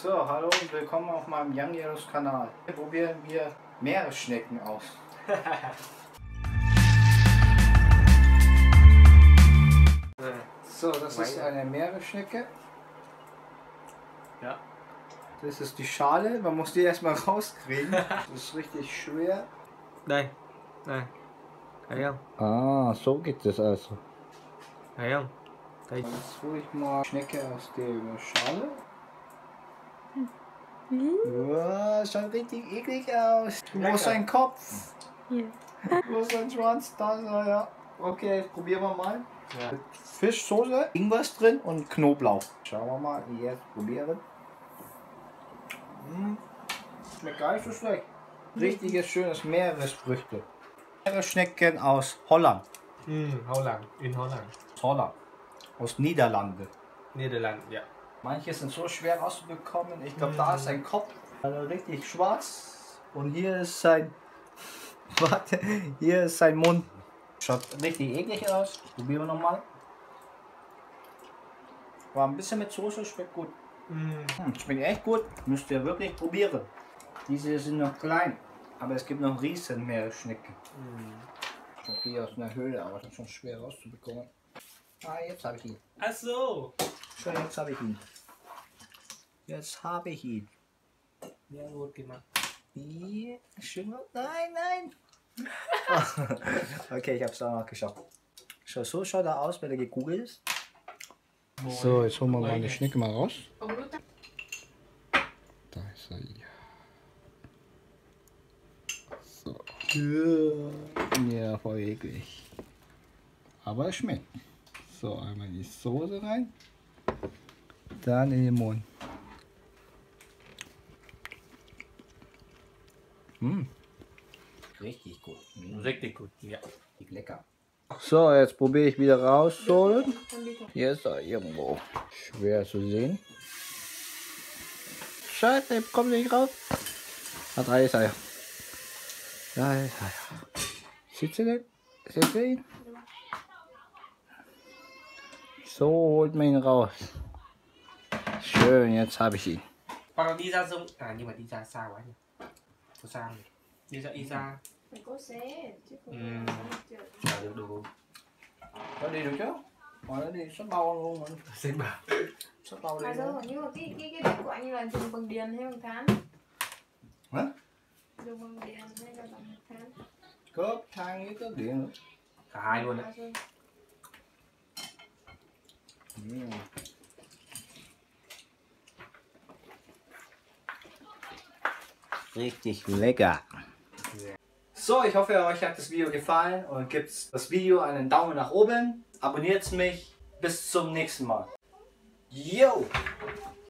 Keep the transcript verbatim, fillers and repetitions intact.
So, hallo und willkommen auf meinem Young Yellows Kanal. Hier probieren wir Meeresschnecken aus. So, das ist eine Meeresschnecke. Ja. Das ist die Schale, man muss die erstmal rauskriegen. Das ist richtig schwer. Đây, này, thấy không? Ah, so geht das also. Thấy không? Đây. Jetzt hole ich mal Schnecke aus der Schale. Wow, schaut richtig eklig aus. Wo ist sein Kopf? Hier. Wo ist sein Schwanz? Da ist er, ja. Okay, jetzt probieren wir mal. Ja. Mit Fischsoße, Ingwer drin und Knoblauch. Schauen wir mal, wie jetzt probieren. Mmh. Schmeckt gar nicht so schlecht. Richtiges, schönes Meeresfrüchte. Meeresschnecken aus Holland. Ừ, Holland, in Holland. Aus Holland. Aus Niederlande. Niederland, ja. Manche sind so schwer rauszubekommen. Ich glaube, da ist sein Kopf also richtig schwarz. Und hier ist sein. Warte, hier ist sein Mund. Schaut richtig eklig aus. Probieren wir nochmal. War ein bisschen mit Soße, schmeckt gut. Mm. Hm, schmeckt echt gut. Müsst ihr wirklich probieren. Diese sind noch klein. Aber es gibt noch riesen Meeresschnecken. Mm. Ich habe hier aus einer Höhle, aber das ist schon schwer rauszubekommen. Ah, jetzt habe ich ihn. Ach so. Schon, jetzt habe ich ihn. Jetzt habe ich ihn. Ja, gut gemacht. Hier, schön. Nein, nein. Okay, ich habe es auch noch geschafft. So, so schaut er aus, wenn er gekugelt ist. So, jetzt holen wir mal die Schnecke mal raus. Da ist er hier. So. Ja, voll eklig. Aber es schmeckt. So, einmal die Soße rein. Dann in den Mund. Mmh. Richtig gut. Richtig gut, ja. Lecker. So, jetzt probiere ich wieder rauszuholen. Hier ist er irgendwo. Schwer zu sehen. Scheiße, ich komme nicht raus. Ah, da ist er. Da ist er. Sitzt ihr denn? Seht ihr ihn? So holt man ihn raus. Schön, jetzt habe ich ihn. Hoặc đi ra sông, à nhưng mà đi ra xa quá nhỉ. Có xa không? Đi ra đi ra. Phải có xe chứ không Ừ. được. À, được được. Nó đi được chứ? Mà nó đi sắp bao luôn mà. Xem bảo. Sắp bao đi À luôn. rồi, nhưng mà cái cái cái bếp của anh là dùng bằng điện hay bằng than? Hả? Dùng bằng điện hay là bằng than? Cớp, than với cớp điện nữa. Cả hai luôn đấy. À rồi. Mm. Richtig lecker. So, ich hoffe, euch hat das Video gefallen und gebt das Video einen Daumen nach oben. Abonniert mich. Bis zum nächsten Mal. Yo!